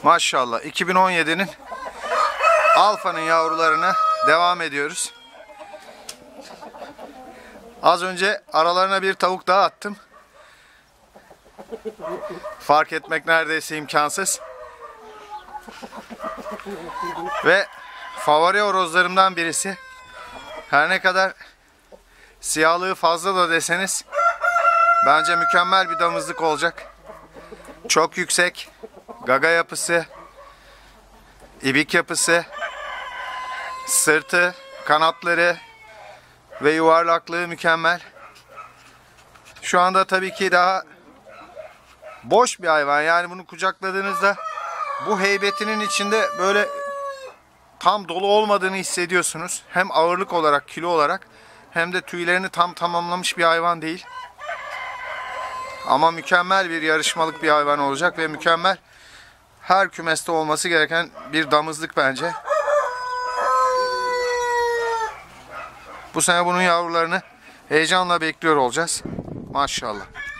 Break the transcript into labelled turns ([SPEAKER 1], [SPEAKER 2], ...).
[SPEAKER 1] Maşallah 2017'nin Alfa'nın yavrularına devam ediyoruz. Az önce aralarına bir tavuk daha attım. Fark etmek neredeyse imkansız. Ve favori horozlarımdan birisi. Her ne kadar siyahlığı fazla da deseniz bence mükemmel bir damızlık olacak. Çok yüksek, gaga yapısı, ibik yapısı, sırtı, kanatları ve yuvarlaklığı mükemmel. Şu anda tabii ki daha boş bir hayvan. Yani bunu kucakladığınızda bu heybetinin içinde böyle tam dolu olmadığını hissediyorsunuz. Hem ağırlık olarak, kilo olarak hem de tüylerini tam tamamlamış bir hayvan değil. Ama mükemmel bir yarışmalık bir hayvan olacak ve mükemmel, her kümeste olması gereken bir damızlık bence. Bu sene bunun yavrularını heyecanla bekliyor olacağız. Maşallah.